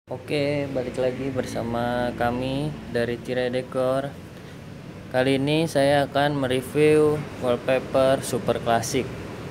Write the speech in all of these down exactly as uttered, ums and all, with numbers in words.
Oke, balik lagi bersama kami dari Tirai Dekor. Kali ini saya akan mereview wallpaper super klasik.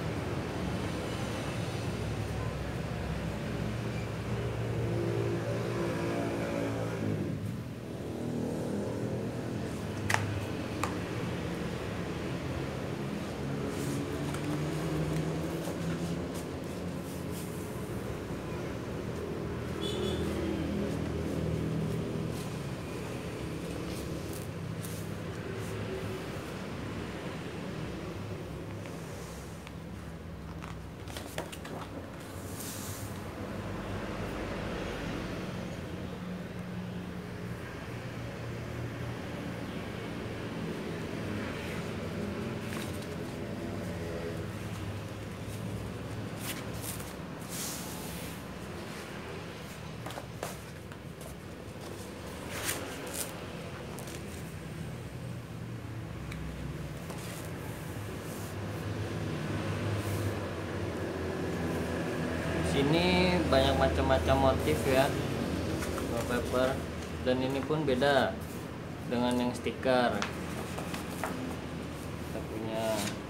Sini banyak macam-macam motif ya wallpaper, dan ini pun beda dengan yang stiker. Kita punya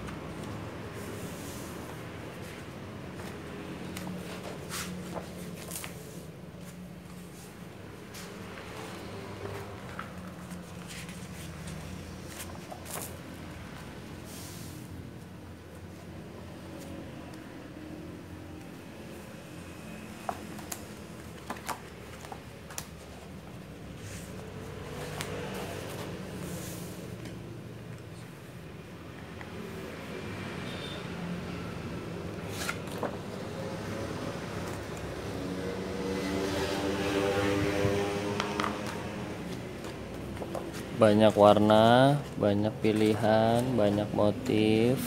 banyak warna, banyak pilihan, banyak motif.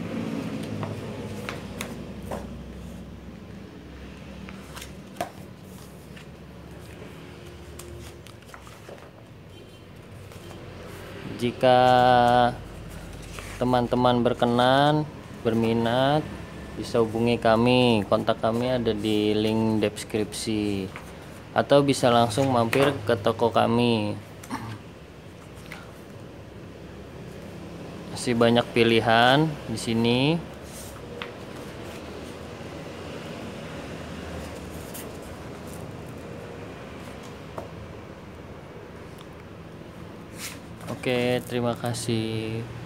Jika teman-teman berkenan, berminat, bisa hubungi kami. Kontak kami ada di link deskripsi, atau bisa langsung mampir ke toko kami. Masih banyak pilihan di sini. Oke, terima kasih.